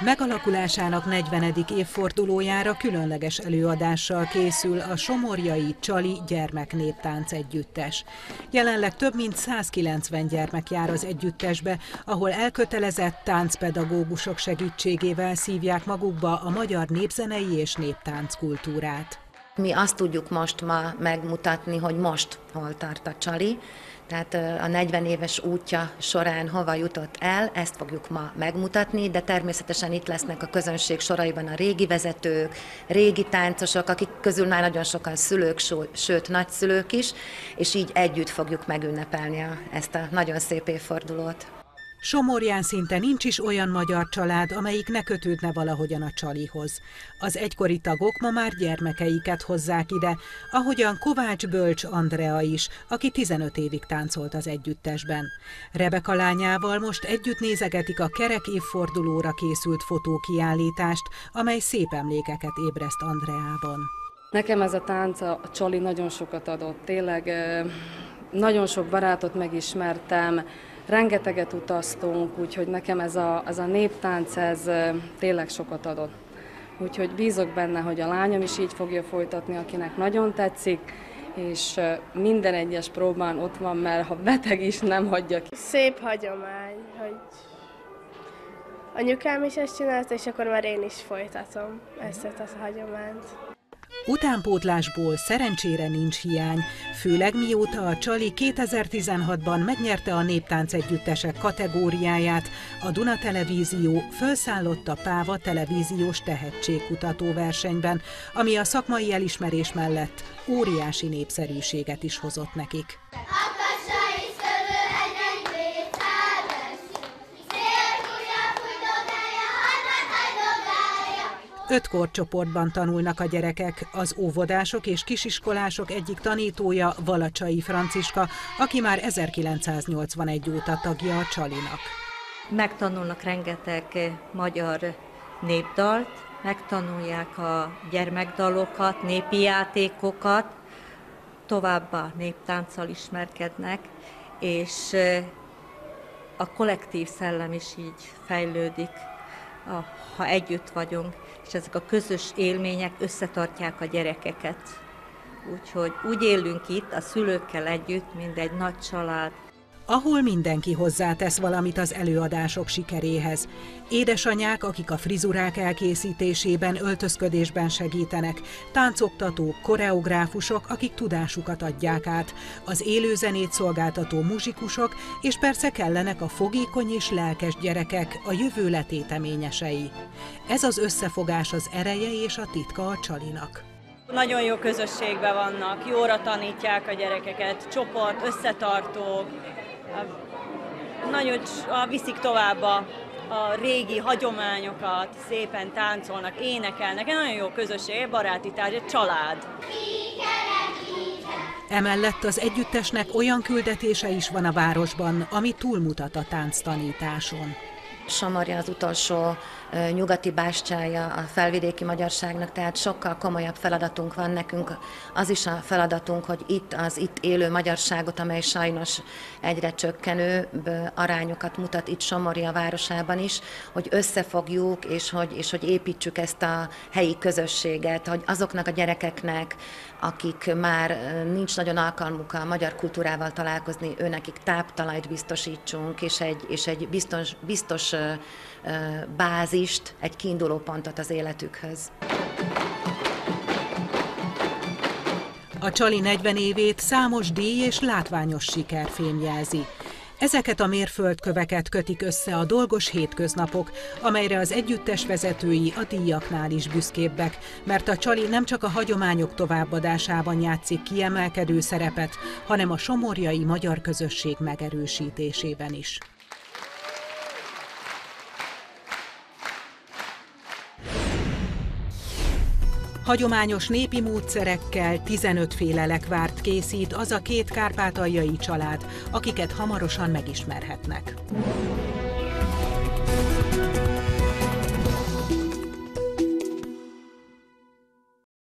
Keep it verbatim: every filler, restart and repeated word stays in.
Megalakulásának negyvenedik évfordulójára különleges előadással készül a somorjai Csali Gyermeknéptánc Együttes. Jelenleg több mint százkilencven gyermek jár az együttesbe, ahol elkötelezett táncpedagógusok segítségével szívják magukba a magyar népzenei és néptánc kultúrát. Mi azt tudjuk most ma megmutatni, hogy most hol tart a Csali, tehát a negyven éves útja során hova jutott el, ezt fogjuk ma megmutatni, de természetesen itt lesznek a közönség soraiban a régi vezetők, régi táncosok, akik közül már nagyon sokan szülők, sőt nagyszülők is, és így együtt fogjuk megünnepelni ezt a nagyon szép évfordulót. Somorján szinte nincs is olyan magyar család, amelyik ne kötődne valahogyan a Csalihoz. Az egykori tagok ma már gyermekeiket hozzák ide, ahogyan Kovács Bölcs Andrea is, aki tizenöt évig táncolt az együttesben. Rebeka lányával most együtt nézegetik a kerek évfordulóra készült fotókiállítást, amely szép emlékeket ébreszt Andreában. Nekem ez a tánc, a Csali nagyon sokat adott, tényleg nagyon sok barátot megismertem, rengeteget utaztunk, úgyhogy nekem ez a, ez a néptánc, ez tényleg sokat adott. Úgyhogy bízok benne, hogy a lányom is így fogja folytatni, akinek nagyon tetszik, és minden egyes próbán ott van, mert ha beteg is, nem hagyja ki. Szép hagyomány, hogy anyukám is ezt csinálta, és akkor már én is folytatom ezt a hagyományt. Utánpótlásból szerencsére nincs hiány, főleg mióta a Csali kétezer-tizenhatban megnyerte a néptánc együttesek kategóriáját, a Duna Televízió felszállott a Páva televíziós tehetségkutató versenyben, ami a szakmai elismerés mellett óriási népszerűséget is hozott nekik. Öt korcsoportban tanulnak a gyerekek, az óvodások és kisiskolások egyik tanítója Valacsai Franciska, aki már ezerkilencszáznyolcvanegy óta tagja a Csalinak. Megtanulnak rengeteg magyar népdalt, megtanulják a gyermekdalokat, népi játékokat, továbbá néptánccal ismerkednek, és a kollektív szellem is így fejlődik, ha együtt vagyunk, és ezek a közös élmények összetartják a gyerekeket. Úgyhogy úgy élünk itt a szülőkkel együtt, mint egy nagy család. Ahol mindenki hozzátesz valamit az előadások sikeréhez. Édesanyák, akik a frizurák elkészítésében, öltözködésben segítenek, táncoktatók, koreográfusok, akik tudásukat adják át, az élőzenét szolgáltató muzsikusok, és persze kellenek a fogékony és lelkes gyerekek, a jövő letéteményesei. Ez az összefogás az ereje és a titka a Csalinak. Nagyon jó közösségben vannak, jóra tanítják a gyerekeket, csoport, összetartók, nagyon viszik tovább a, a régi hagyományokat, szépen táncolnak, énekelnek, egy nagyon jó közösség, baráti tárgy, egy család. Emellett az együttesnek olyan küldetése is van a városban, ami túlmutat a tánctanításon. Somorja az utolsó nyugati bástyája a felvidéki magyarságnak, tehát sokkal komolyabb feladatunk van nekünk. Az is a feladatunk, hogy itt az itt élő magyarságot, amely sajnos egyre csökkenő arányokat mutat itt Somorja városában is, hogy összefogjuk, és hogy, és hogy építsük ezt a helyi közösséget, hogy azoknak a gyerekeknek, akik már nincs nagyon alkalmuk a magyar kultúrával találkozni, őnekik táptalajt biztosítsunk, és egy, és egy biztos, biztos bázist, egy kiinduló pontot az életükhöz. A Csali negyven évét számos díj és látványos siker fémjelzi. Ezeket a mérföldköveket kötik össze a dolgos hétköznapok, amelyre az együttes vezetői a díjaknál is büszkébbek, mert a Csali nem csak a hagyományok továbbadásában játszik kiemelkedő szerepet, hanem a somorjai magyar közösség megerősítésében is. Hagyományos népi módszerekkel tizenöt féle lekvárt készít az a két kárpátaljai család, akiket hamarosan megismerhetnek.